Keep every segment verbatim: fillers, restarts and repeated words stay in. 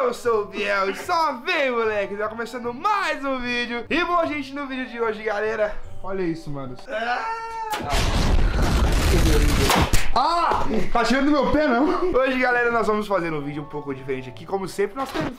Eu sou o Biel e só vem, moleque. Tá começando mais um vídeo. E bom, gente, no vídeo de hoje, galera, olha isso, mano. Ah, tá tirando do meu pé, não? Hoje, galera, nós vamos fazer um vídeo um pouco diferente aqui. Como sempre, nós temos...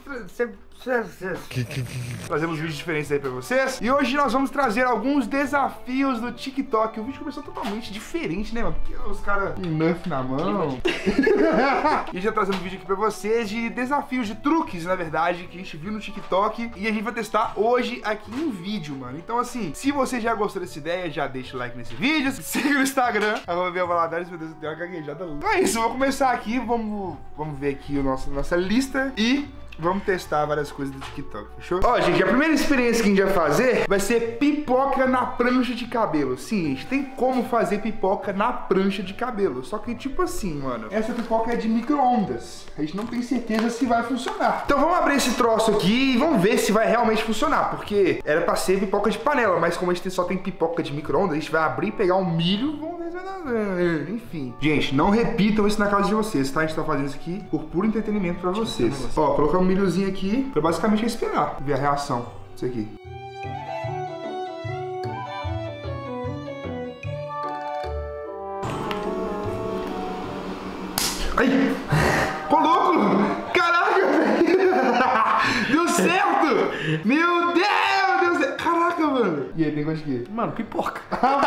Fazemos vídeos diferentes aí pra vocês. E hoje nós vamos trazer alguns desafios do TikTok. O vídeo começou totalmente diferente, né, mano? Porque os caras com Nerf na mão. E já trazendo um vídeo aqui pra vocês de desafios, de truques, na verdade, que a gente viu no TikTok. E a gente vai testar hoje aqui em vídeo, mano. Então, assim, se você já gostou dessa ideia, já deixa o like nesse vídeo. Siga no Instagram, arroba Biel Valadares. Meu Deus, deu uma gaguejada. Então é isso, eu vou começar aqui. Vamos, vamos ver aqui a nossa, nossa lista. E... vamos testar várias coisas do TikTok, fechou? Ó, gente, a primeira experiência que a gente vai fazer vai ser pipoca na prancha de cabelo. Sim, gente, tem como fazer pipoca na prancha de cabelo. Só que, tipo assim, mano, essa pipoca é de micro-ondas. A gente não tem certeza se vai funcionar. Então vamos abrir esse troço aqui e vamos ver se vai realmente funcionar. Porque era pra ser pipoca de panela, mas como a gente só tem pipoca de micro-ondas, a gente vai abrir, pegar um milho, vamos ver se vai dar... Enfim. Gente, não repitam isso na casa de vocês, tá? A gente tá fazendo isso aqui por puro entretenimento pra vocês. Ó, colocamos milhozinho aqui, pra basicamente esperar ver a reação disso aqui. Ai! Ô, louco! Caraca, velho! Deu certo! Meu Deus! Deu certo! Caraca, mano! E aí, tem gosto de quê? Mano, pipoca.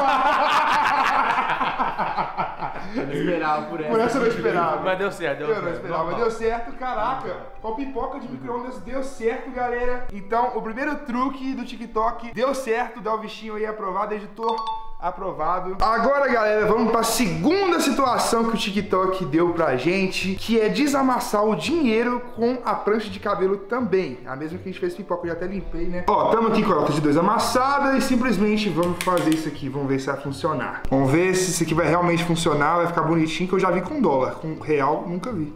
Eu não esperava por essa. Por essa eu não esperava. Mas deu certo, deu eu certo. não esperava, mas deu certo, caraca. Com a pipoca de micro-ondas deu certo, galera. Então, o primeiro truque do TikTok deu certo. Dá o bichinho aí aprovado, editor. Aprovado. Agora, galera, vamos para a segunda situação que o TikTok deu pra gente, que é desamassar o dinheiro com a prancha de cabelo também. A mesma que a gente fez pipoca, eu já até limpei, né? Ó, estamos aqui com a nota de dois amassada e simplesmente vamos fazer isso aqui. Vamos ver se vai funcionar. Vamos ver se isso aqui vai realmente funcionar, vai ficar bonitinho, que eu já vi com dólar. Com real, nunca vi.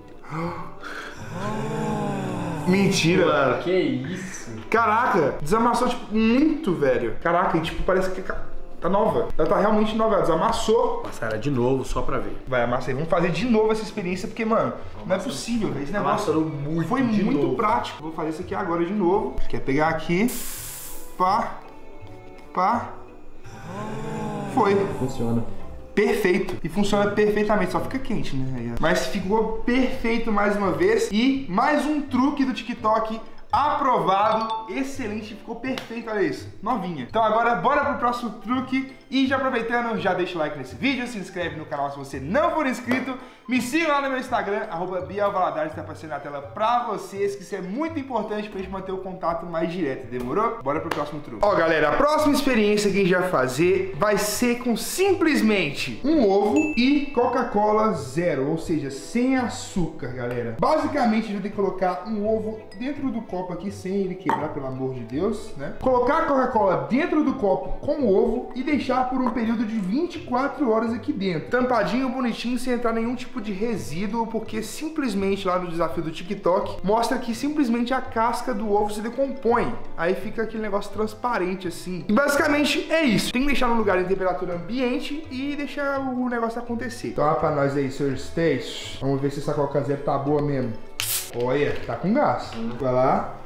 Mentira. Mano, que isso? Caraca, desamassou, tipo, muito, velho. Caraca, e tipo, parece que... tá nova. Ela tá realmente nova. Ela desamassou. Passar ela de novo só pra ver. Vai amassar aí. Vamos fazer de novo essa experiência, porque, mano, não é possível, velho. Esse negócio muito foi de muito novo. prático. Vou fazer isso aqui agora de novo. Quer pegar aqui. Pá. Pá. Foi. Funciona. Perfeito. E funciona perfeitamente. Só fica quente, né? Mas ficou perfeito mais uma vez. E mais um truque do TikTok aprovado, excelente, ficou perfeito, olha isso, novinha. Então agora bora pro próximo truque e já aproveitando, já deixa o like nesse vídeo, se inscreve no canal se você não for inscrito, me siga lá no meu Instagram, arroba Biel Valadares, tá aparecendo na tela pra vocês, que isso é muito importante pra gente manter o contato mais direto, demorou? Bora pro próximo truque. Ó, galera, a próxima experiência que a gente vai fazer vai ser com simplesmente um ovo e Coca-Cola zero, ou seja, sem açúcar, galera. Basicamente, a gente vai ter que colocar um ovo dentro do copo aqui, sem ele quebrar, pelo amor de Deus, né? Colocar a Coca-Cola dentro do copo com o ovo e deixar por um período de vinte e quatro horas aqui dentro. Tampadinho, bonitinho, sem entrar nenhum tipo de resíduo, porque simplesmente lá no desafio do TikTok mostra que simplesmente a casca do ovo se decompõe. Aí fica aquele negócio transparente assim. E basicamente é isso. Tem que deixar no lugar em temperatura ambiente e deixar o negócio acontecer. Então, olha pra nós aí, Sir Stace. Vamos ver se essa Coca Zero tá boa mesmo. Olha, tá com gás. Vai lá.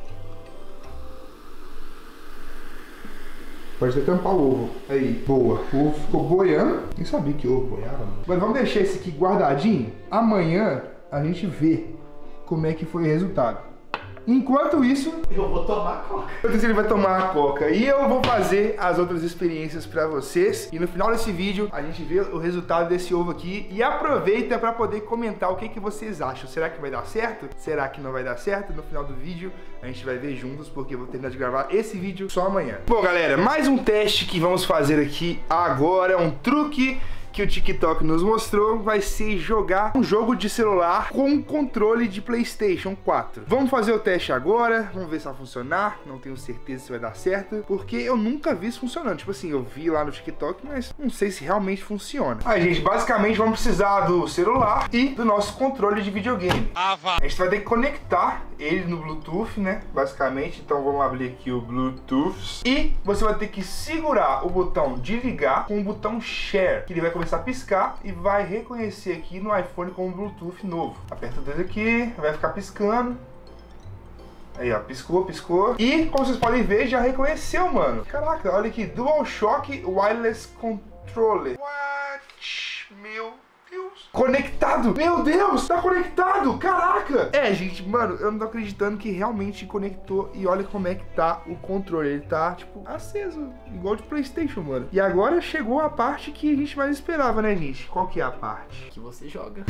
Pode até tampar o ovo. Aí, boa. O ovo ficou boiando. Nem sabia que ovo boiava, mano. Mas vamos deixar esse aqui guardadinho. Amanhã a gente vê como é que foi o resultado. Enquanto isso, eu vou tomar a coca. Enquanto isso, ele vai tomar a coca. E eu vou fazer as outras experiências pra vocês. E no final desse vídeo, a gente vê o resultado desse ovo aqui. E aproveita pra poder comentar o que, que vocês acham. Será que vai dar certo? Será que não vai dar certo? No final do vídeo, a gente vai ver juntos, porque eu vou terminar de gravar esse vídeo só amanhã. Bom, galera, mais um teste que vamos fazer aqui agora. Um truque que o TikTok nos mostrou vai ser jogar um jogo de celular com controle de PlayStation quatro. Vamos fazer o teste agora, vamos ver se vai funcionar. Não tenho certeza se vai dar certo, porque eu nunca vi isso funcionando. Tipo assim, eu vi lá no TikTok, mas não sei se realmente funciona. Aí, gente, basicamente vamos precisar do celular e do nosso controle de videogame. A gente vai ter que conectar ele no Bluetooth, né? Basicamente, então vamos abrir aqui o Bluetooth. E você vai ter que segurar o botão de ligar com o botão Share, que ele vai começar a piscar e vai reconhecer aqui no iPhone como Bluetooth novo. Aperta o dedo aqui, vai ficar piscando. Aí, ó, piscou, piscou. E, como vocês podem ver, já reconheceu, mano. Caraca, olha aqui, DualShock Wireless Controller. What? Meu Deus. Conectado. Meu Deus, tá conectado. Caraca. É, gente, mano, eu não tô acreditando que realmente conectou. E olha como é que tá o controle. Ele tá, tipo, aceso. Igual de PlayStation, mano. E agora chegou a parte que a gente mais esperava, né, gente? Qual que é a parte? Que você joga.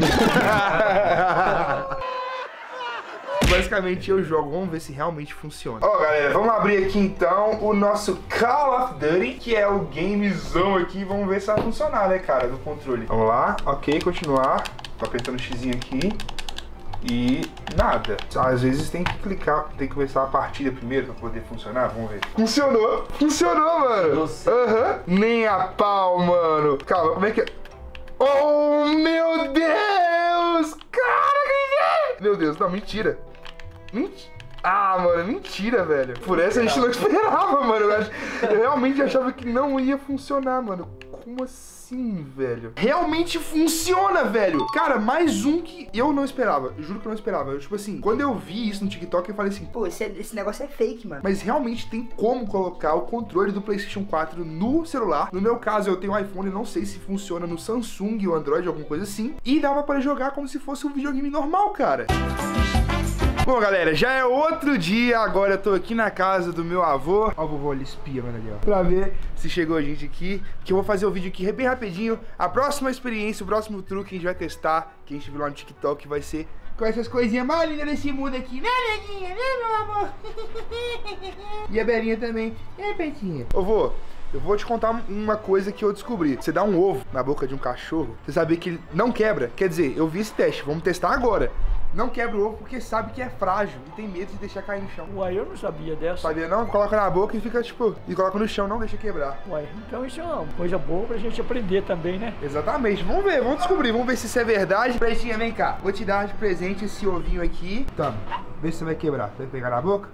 Basicamente eu jogo, vamos ver se realmente funciona. Ó, galera, vamos abrir aqui então o nosso Call of Duty, que é o gamezão aqui. Vamos ver se vai funcionar, né, cara, do controle. Vamos lá, ok, continuar. Tô apertando o xizinho aqui. E nada. Às vezes tem que clicar, tem que começar a partida primeiro pra poder funcionar. Vamos ver. Funcionou! Funcionou, mano! Aham. Uhum. Nem a pau, mano. Calma, como é que é? Oh, meu Deus! Cara, meu Deus, não, mentira. Mentira. Ah, mano, mentira, velho. Por essa a gente não esperava, mano. Eu, ach... eu realmente achava que não ia funcionar, mano. Como assim, velho? Realmente funciona, velho. Cara, mais um que eu não esperava. Eu juro que eu não esperava. Eu, tipo assim, quando eu vi isso no TikTok, eu falei assim, pô, esse, esse negócio é fake, mano. Mas realmente tem como colocar o controle do PlayStation quatro no celular. No meu caso, eu tenho um iPhone, não sei se funciona no Samsung ou Android, alguma coisa assim. E dá pra poder jogar como se fosse um videogame normal, cara. Bom, galera, já é outro dia. Agora eu tô aqui na casa do meu avô. Ó, o vovô ali espia, mano, ali, ó. Pra ver se chegou a gente aqui. Que eu vou fazer o vídeo aqui bem rapidinho. A próxima experiência, o próximo truque que a gente vai testar, que a gente viu lá no TikTok, vai ser com essas coisinhas mais lindas desse mundo aqui. Né, neguinha? Né, meu amor? E a Belinha também. É, Petinha. Ô, vô, eu vou te contar uma coisa que eu descobri. Você dá um ovo na boca de um cachorro, você sabia que ele não quebra. Quer dizer, eu vi esse teste, vamos testar agora. Não quebra o ovo porque sabe que é frágil e tem medo de deixar cair no chão. Uai, eu não sabia dessa. Sabia não? Coloca na boca e fica tipo... E coloca no chão, não deixa quebrar. Uai, então isso é uma coisa boa pra gente aprender também, né? Exatamente. Vamos ver, vamos descobrir. Vamos ver se isso é verdade. Pretinha, vem cá. Vou te dar de presente esse ovinho aqui. Toma. Vê se você vai quebrar. Você vai pegar na boca?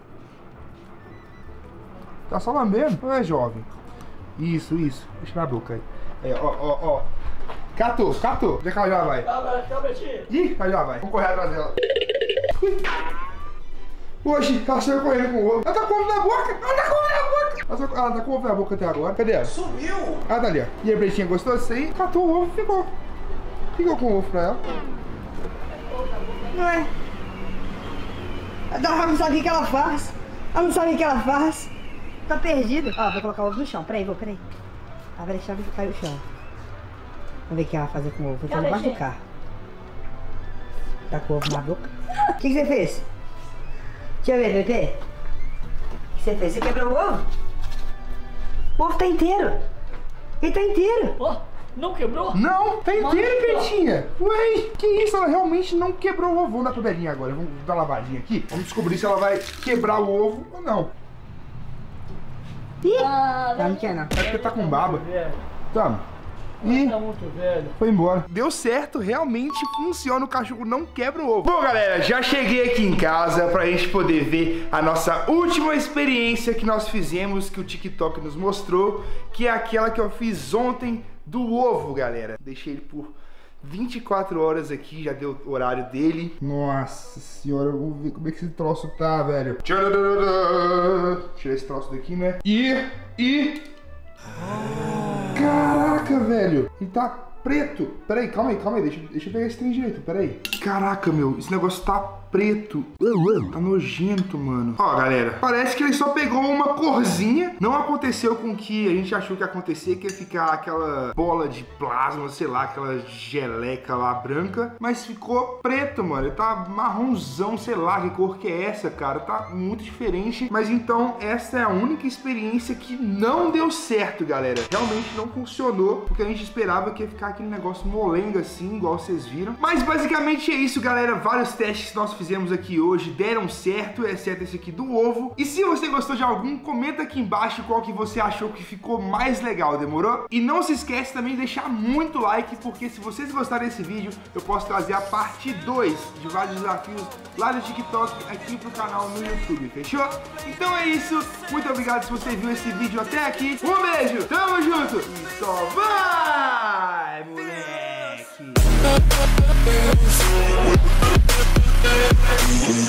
Tá só lambendo? Não é, jovem? Isso, isso. Deixa na boca aí. É, ó, ó, ó. Catou, catou. Onde é que ela já vai? Calma, calma, tia. Ih, ela já vai. Vamos correr atrás dela. Oxi, ela saiu correndo com o ovo. Ela tá com o ovo na boca. Ela tá com o ovo na boca. Ela, só... ela tá com o ovo na boca até agora. Cadê ela? Sumiu. Ah, tá ali, ó. E a Pretinha gostou disso aí? Catou o ovo e ficou. Ficou com o ovo pra ela. Não é? Ela não sabe o que ela faz. Ela não sabe o que ela faz. Tá perdida. Ó, vou colocar o ovo no chão. Peraí, vou, peraí. Ah, vai deixar cair no chão. Vamos ver o que ela vai fazer com o ovo. Vou pôr debaixo do carro. Tá com o ovo na boca. O que, que você fez? Deixa eu ver, Pepe. O que você fez? Você quebrou o ovo? O ovo tá inteiro. Ele tá inteiro. Ó, oh, não quebrou? Não, tá inteiro, Pretinha. Ué, que isso? Ela realmente não quebrou o ovo. Vamos dar pra Belinha agora. Vamos dar uma lavadinha aqui. Vamos descobrir se ela vai quebrar o ovo ou não. Ih, ah, não, não quer não. É porque tá com baba. Toma. E tá muito velho. Foi embora. Deu certo, realmente funciona, o cachorro não quebra o ovo. Bom, galera, já cheguei aqui em casa pra gente poder ver a nossa última experiência que nós fizemos, que o TikTok nos mostrou, que é aquela que eu fiz ontem do ovo, galera. Deixei ele por vinte e quatro horas aqui, já deu o horário dele. Nossa senhora, vamos ver como é que esse troço tá, velho. Tirar esse troço daqui, né? E... E... Caraca, velho. Ele tá preto. Pera aí, calma aí, calma aí. Deixa, deixa eu pegar esse trem direito, pera aí. Caraca, meu. Esse negócio tá preto. Tá nojento, mano. Ó, galera. Parece que ele só pegou uma corzinha. Não aconteceu com o que a gente achou que ia acontecer, que ia ficar aquela bola de plasma, sei lá, aquela geleca lá branca. Mas ficou preto, mano. Ele tá marronzão, sei lá que cor que é essa, cara. Tá muito diferente. Mas então, essa é a única experiência que não deu certo, galera. Realmente não funcionou, porque a gente esperava que ia ficar aquele negócio molenga assim, igual vocês viram. Mas basicamente é isso, galera. Vários testes que nós fizemos aqui hoje deram certo, exceto esse aqui do ovo. E se você gostou de algum, comenta aqui embaixo qual que você achou que ficou mais legal, demorou? E não se esquece também de deixar muito like, porque se vocês gostarem desse vídeo, eu posso trazer a parte dois de vários desafios lá no TikTok, aqui pro canal no YouTube, fechou? Então é isso, muito obrigado se você viu esse vídeo até aqui. Um beijo, tamo junto e só vai, moleque!